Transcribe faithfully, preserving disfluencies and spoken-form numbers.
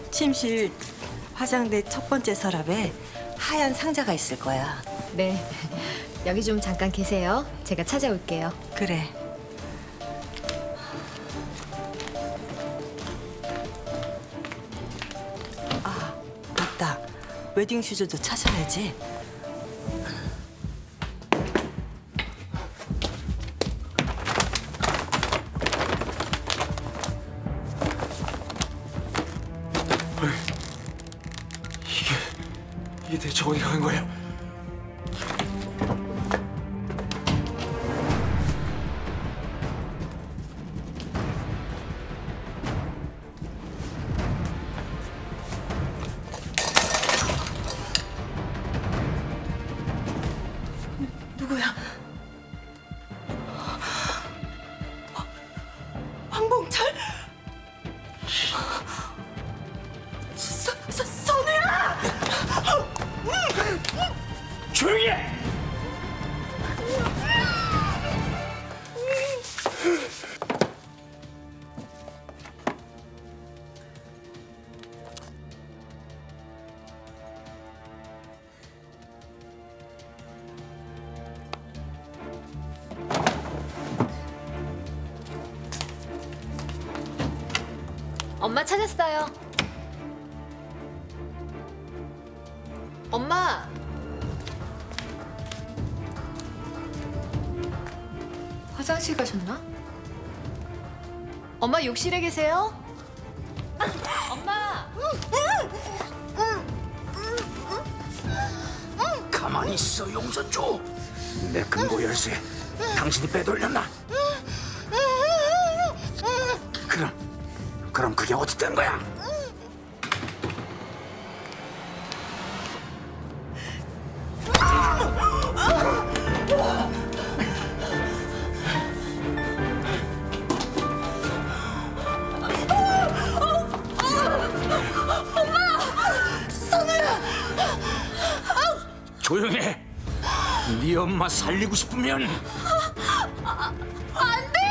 침실 화장대 첫 번째 서랍에 하얀 상자가 있을 거야. 네. 여기 좀 잠깐 계세요. 제가 찾아올게요. 그래. 아, 맞다. 웨딩 슈즈도 찾아야지. 이게 이게 대체 어디 가는 거예요? 누구야? 황봉철? 서, 서, 선우야! 조용히 해! 엄마 찾았어요. 엄마! 화장실 가셨나? 엄마 욕실에 계세요? 엄마! 가만히 있어, 용선주. 내 금고 열쇠 당신이 빼돌렸나? 그럼 그럼 그게 어디 된 거야? 조용히 해. 네 엄마 살리고 싶으면 안 돼!